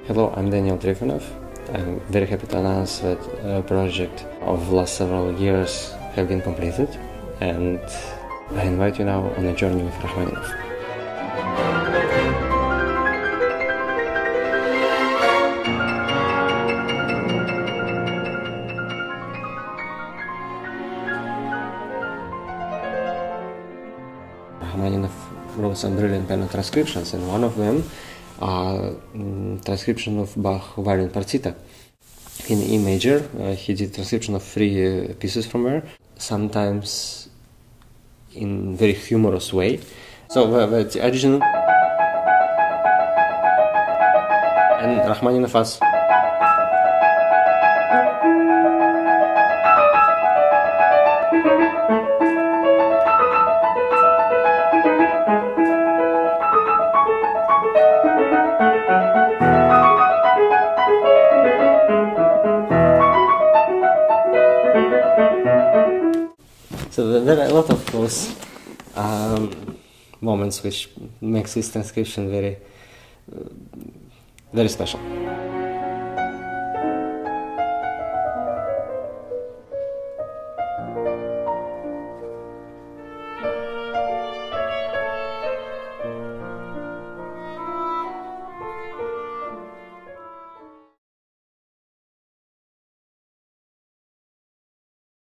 Hello, I'm Daniel Trifonov. I'm very happy to announce that a project of last several years have been completed, and I invite you now on a journey with Rachmaninov. Rachmaninov wrote some brilliant piano transcriptions, and one of them transcription of Bach Violin Partita in E major. He did transcription of 3 pieces from her, sometimes in very humorous way. So the original and Rachmaninov was so there are a lot of those moments which makes this transcription very special.